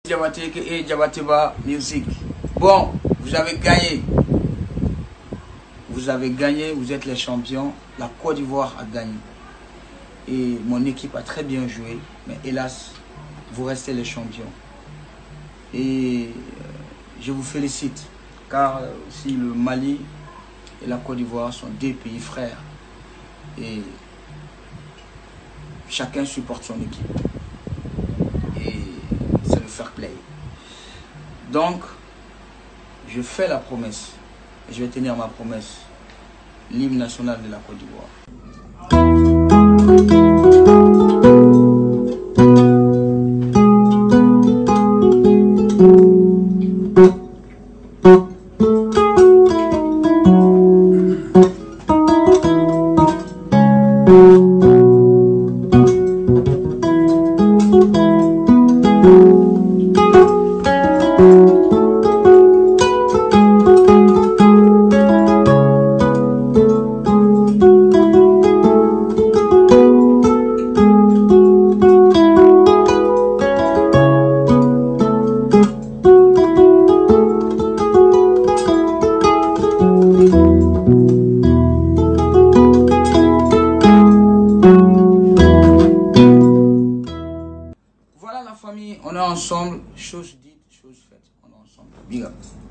Diabaté et Diabateba Music. Bon, vous avez gagné. Vous avez gagné, vous êtes les champions. La Côte d'Ivoire a gagné. Et mon équipe a très bien joué. Mais hélas, vous restez les champions. Et je vous félicite. Car aussi le Mali et la Côte d'Ivoire sont deux pays frères. Et chacun supporte son équipe. Et c'est le fair play. Donc, je fais la promesse. Et je vais tenir ma promesse. L'hymne national de la Côte d'Ivoire. Voilà la famille, on est ensemble, chose dite, chose faite, on est ensemble. Big up.